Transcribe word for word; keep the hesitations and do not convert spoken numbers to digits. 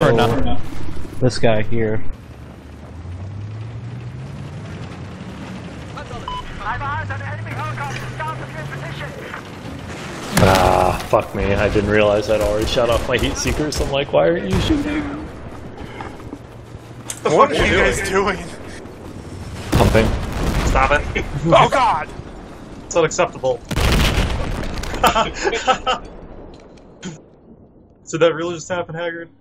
Or not, no. This guy here. Ah, fuck me. I didn't realize I'd already shut off my heat seekers. I'm like, why aren't you shooting? What are you guys doing? Pumping. Stop it. Oh god! It's unacceptable. Did that really just happen, Haggard?